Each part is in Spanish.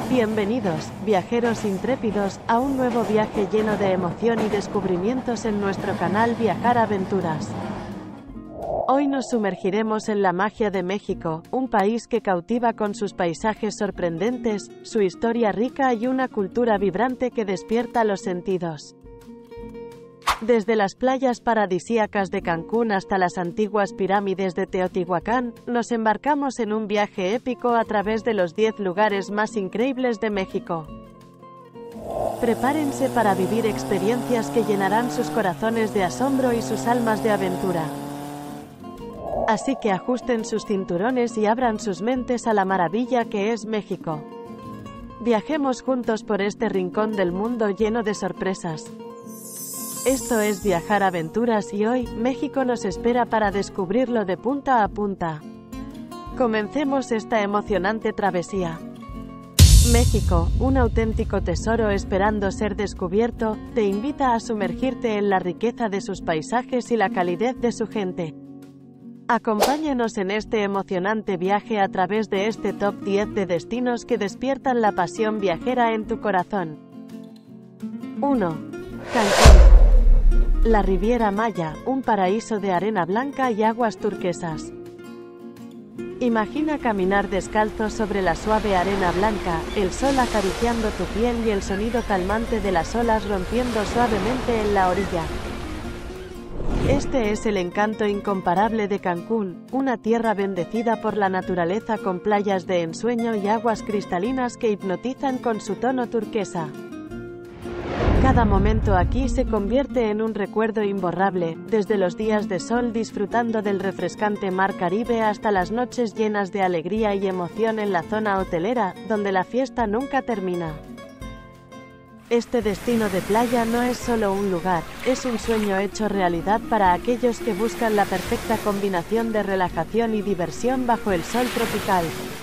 Bienvenidos, viajeros intrépidos, a un nuevo viaje lleno de emoción y descubrimientos en nuestro canal Viajar Aventuras. Hoy nos sumergiremos en la magia de México, un país que cautiva con sus paisajes sorprendentes, su historia rica y una cultura vibrante que despierta los sentidos. Desde las playas paradisíacas de Cancún hasta las antiguas pirámides de Teotihuacán, nos embarcamos en un viaje épico a través de los 10 lugares más increíbles de México. Prepárense para vivir experiencias que llenarán sus corazones de asombro y sus almas de aventura. Así que ajusten sus cinturones y abran sus mentes a la maravilla que es México. Viajemos juntos por este rincón del mundo lleno de sorpresas. Esto es Viajar Aventuras y hoy, México nos espera para descubrirlo de punta a punta. Comencemos esta emocionante travesía. México, un auténtico tesoro esperando ser descubierto, te invita a sumergirte en la riqueza de sus paisajes y la calidez de su gente. Acompáñanos en este emocionante viaje a través de este top 10 de destinos que despiertan la pasión viajera en tu corazón. 1. Cancún. La Riviera Maya, un paraíso de arena blanca y aguas turquesas. Imagina caminar descalzo sobre la suave arena blanca, el sol acariciando tu piel y el sonido calmante de las olas rompiendo suavemente en la orilla. Este es el encanto incomparable de Cancún, una tierra bendecida por la naturaleza con playas de ensueño y aguas cristalinas que hipnotizan con su tono turquesa. Cada momento aquí se convierte en un recuerdo imborrable, desde los días de sol disfrutando del refrescante mar Caribe hasta las noches llenas de alegría y emoción en la zona hotelera, donde la fiesta nunca termina. Este destino de playa no es solo un lugar, es un sueño hecho realidad para aquellos que buscan la perfecta combinación de relajación y diversión bajo el sol tropical.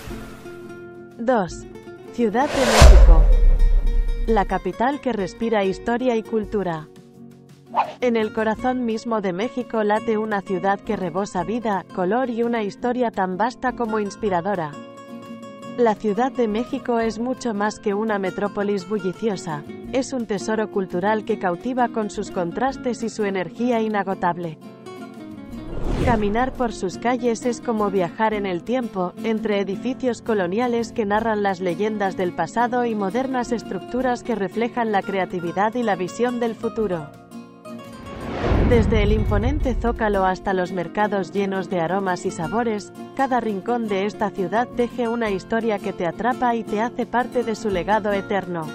2. Ciudad de México. La capital que respira historia y cultura. En el corazón mismo de México late una ciudad que rebosa vida, color y una historia tan vasta como inspiradora. La Ciudad de México es mucho más que una metrópolis bulliciosa, es un tesoro cultural que cautiva con sus contrastes y su energía inagotable. Caminar por sus calles es como viajar en el tiempo, entre edificios coloniales que narran las leyendas del pasado y modernas estructuras que reflejan la creatividad y la visión del futuro. Desde el imponente zócalo hasta los mercados llenos de aromas y sabores, cada rincón de esta ciudad teje una historia que te atrapa y te hace parte de su legado eterno.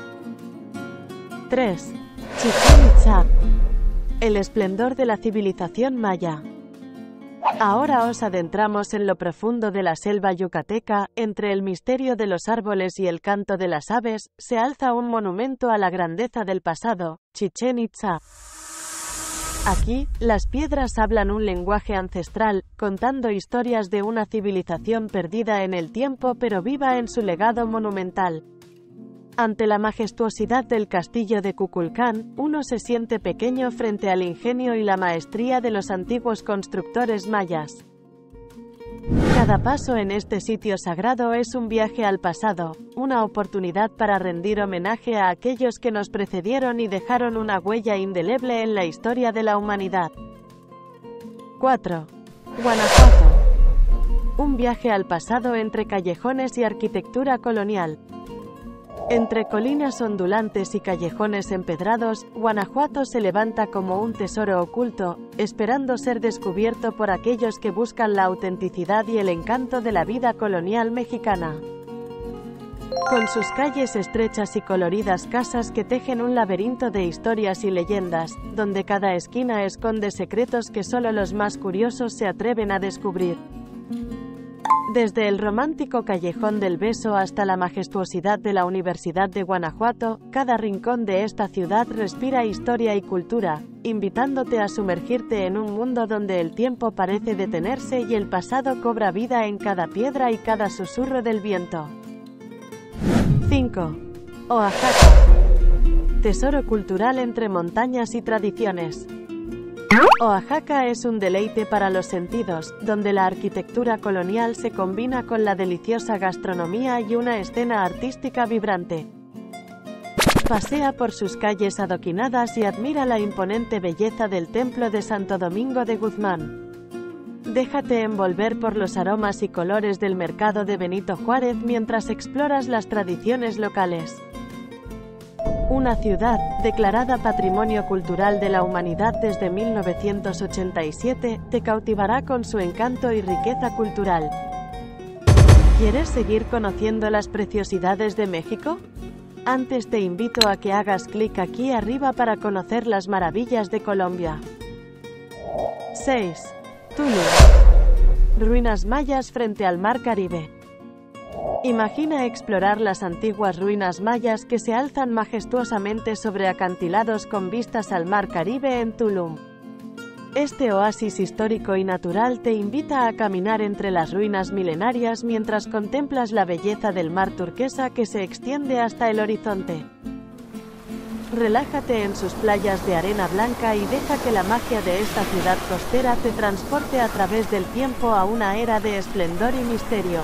3. Chichén Itzá. El esplendor de la civilización maya. Ahora os adentramos en lo profundo de la selva yucateca, entre el misterio de los árboles y el canto de las aves, se alza un monumento a la grandeza del pasado, Chichén Itzá. Aquí, las piedras hablan un lenguaje ancestral, contando historias de una civilización perdida en el tiempo pero viva en su legado monumental. Ante la majestuosidad del castillo de Kukulcán, uno se siente pequeño frente al ingenio y la maestría de los antiguos constructores mayas. Cada paso en este sitio sagrado es un viaje al pasado, una oportunidad para rendir homenaje a aquellos que nos precedieron y dejaron una huella indeleble en la historia de la humanidad. 4. Guanajuato. Un viaje al pasado entre callejones y arquitectura colonial. Entre colinas ondulantes y callejones empedrados, Guanajuato se levanta como un tesoro oculto, esperando ser descubierto por aquellos que buscan la autenticidad y el encanto de la vida colonial mexicana. Con sus calles estrechas y coloridas casas que tejen un laberinto de historias y leyendas, donde cada esquina esconde secretos que solo los más curiosos se atreven a descubrir. Desde el romántico Callejón del Beso hasta la majestuosidad de la Universidad de Guanajuato, cada rincón de esta ciudad respira historia y cultura, invitándote a sumergirte en un mundo donde el tiempo parece detenerse y el pasado cobra vida en cada piedra y cada susurro del viento. 5. Oaxaca. Tesoro cultural entre montañas y tradiciones. Oaxaca es un deleite para los sentidos, donde la arquitectura colonial se combina con la deliciosa gastronomía y una escena artística vibrante. Pasea por sus calles adoquinadas y admira la imponente belleza del Templo de Santo Domingo de Guzmán. Déjate envolver por los aromas y colores del mercado de Benito Juárez mientras exploras las tradiciones locales. Una ciudad, declarada Patrimonio Cultural de la Humanidad desde 1987, te cautivará con su encanto y riqueza cultural. ¿Quieres seguir conociendo las preciosidades de México? Antes te invito a que hagas clic aquí arriba para conocer las maravillas de Colombia. 6. Tulum. Ruinas mayas frente al Mar Caribe. Imagina explorar las antiguas ruinas mayas que se alzan majestuosamente sobre acantilados con vistas al Mar Caribe en Tulum. Este oasis histórico y natural te invita a caminar entre las ruinas milenarias mientras contemplas la belleza del mar turquesa que se extiende hasta el horizonte. Relájate en sus playas de arena blanca y deja que la magia de esta ciudad costera te transporte a través del tiempo a una era de esplendor y misterio.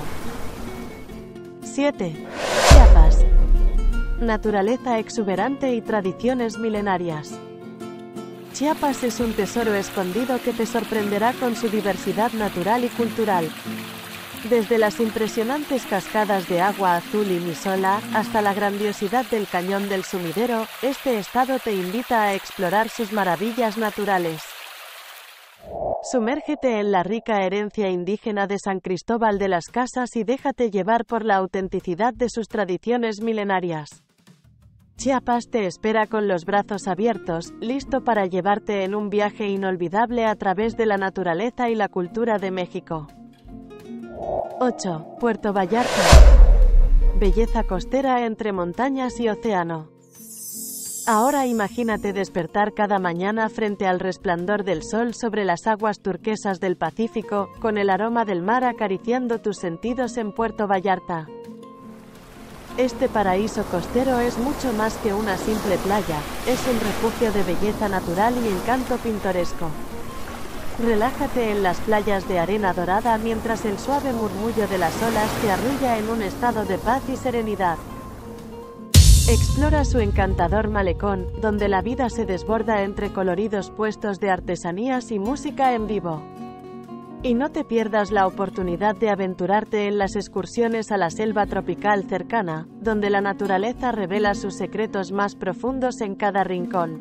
7. Chiapas. Naturaleza exuberante y tradiciones milenarias. Chiapas es un tesoro escondido que te sorprenderá con su diversidad natural y cultural. Desde las impresionantes cascadas de agua azul y Misola, hasta la grandiosidad del Cañón del Sumidero, este estado te invita a explorar sus maravillas naturales. Sumérgete en la rica herencia indígena de San Cristóbal de las Casas y déjate llevar por la autenticidad de sus tradiciones milenarias. Chiapas te espera con los brazos abiertos, listo para llevarte en un viaje inolvidable a través de la naturaleza y la cultura de México. 8. Puerto Vallarta. Belleza costera entre montañas y océano. Ahora imagínate despertar cada mañana frente al resplandor del sol sobre las aguas turquesas del Pacífico, con el aroma del mar acariciando tus sentidos en Puerto Vallarta. Este paraíso costero es mucho más que una simple playa, es un refugio de belleza natural y encanto pintoresco. Relájate en las playas de arena dorada mientras el suave murmullo de las olas te arrulla en un estado de paz y serenidad. Explora su encantador malecón, donde la vida se desborda entre coloridos puestos de artesanías y música en vivo. Y no te pierdas la oportunidad de aventurarte en las excursiones a la selva tropical cercana, donde la naturaleza revela sus secretos más profundos en cada rincón.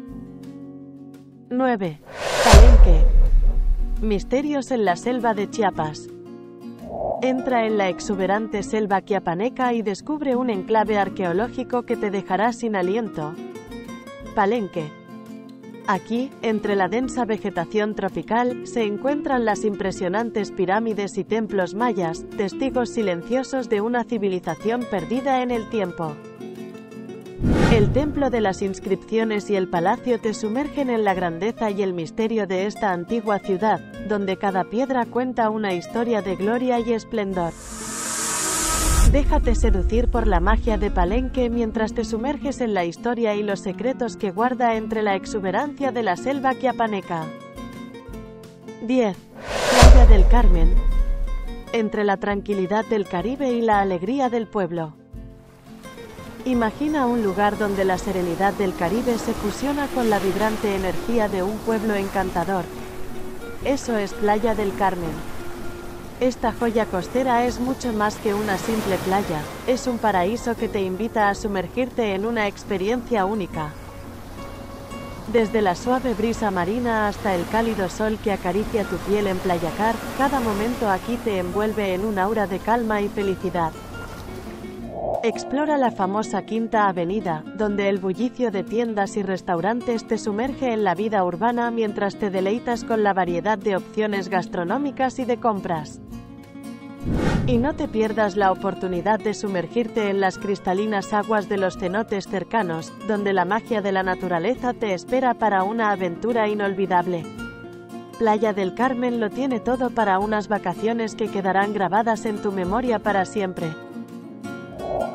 9. Palenque. Misterios en la selva de Chiapas. Entra en la exuberante selva chiapaneca y descubre un enclave arqueológico que te dejará sin aliento. Palenque. Aquí, entre la densa vegetación tropical, se encuentran las impresionantes pirámides y templos mayas, testigos silenciosos de una civilización perdida en el tiempo. El Templo de las Inscripciones y el Palacio te sumergen en la grandeza y el misterio de esta antigua ciudad, donde cada piedra cuenta una historia de gloria y esplendor. Déjate seducir por la magia de Palenque mientras te sumerges en la historia y los secretos que guarda entre la exuberancia de la selva chiapaneca. 10. Playa del Carmen. Entre la tranquilidad del Caribe y la alegría del pueblo. Imagina un lugar donde la serenidad del Caribe se fusiona con la vibrante energía de un pueblo encantador. Eso es Playa del Carmen. Esta joya costera es mucho más que una simple playa, es un paraíso que te invita a sumergirte en una experiencia única. Desde la suave brisa marina hasta el cálido sol que acaricia tu piel en Playacar, cada momento aquí te envuelve en un aura de calma y felicidad. Explora la famosa Quinta Avenida, donde el bullicio de tiendas y restaurantes te sumerge en la vida urbana mientras te deleitas con la variedad de opciones gastronómicas y de compras. Y no te pierdas la oportunidad de sumergirte en las cristalinas aguas de los cenotes cercanos, donde la magia de la naturaleza te espera para una aventura inolvidable. Playa del Carmen lo tiene todo para unas vacaciones que quedarán grabadas en tu memoria para siempre.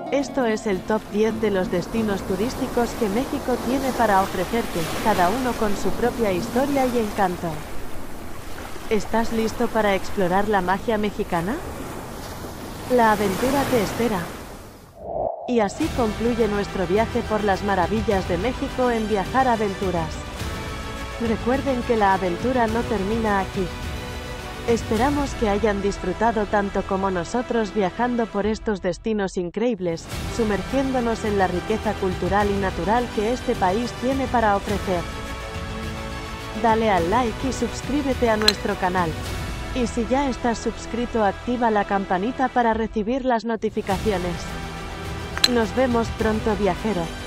Esto es el top 10 de los destinos turísticos que México tiene para ofrecerte, cada uno con su propia historia y encanto. ¿Estás listo para explorar la magia mexicana? La aventura te espera. Y así concluye nuestro viaje por las maravillas de México en Viajar Aventuras. Recuerden que la aventura no termina aquí. Esperamos que hayan disfrutado tanto como nosotros viajando por estos destinos increíbles, sumergiéndonos en la riqueza cultural y natural que este país tiene para ofrecer. Dale al like y suscríbete a nuestro canal. Y si ya estás suscrito, activa la campanita para recibir las notificaciones. Nos vemos pronto, viajero.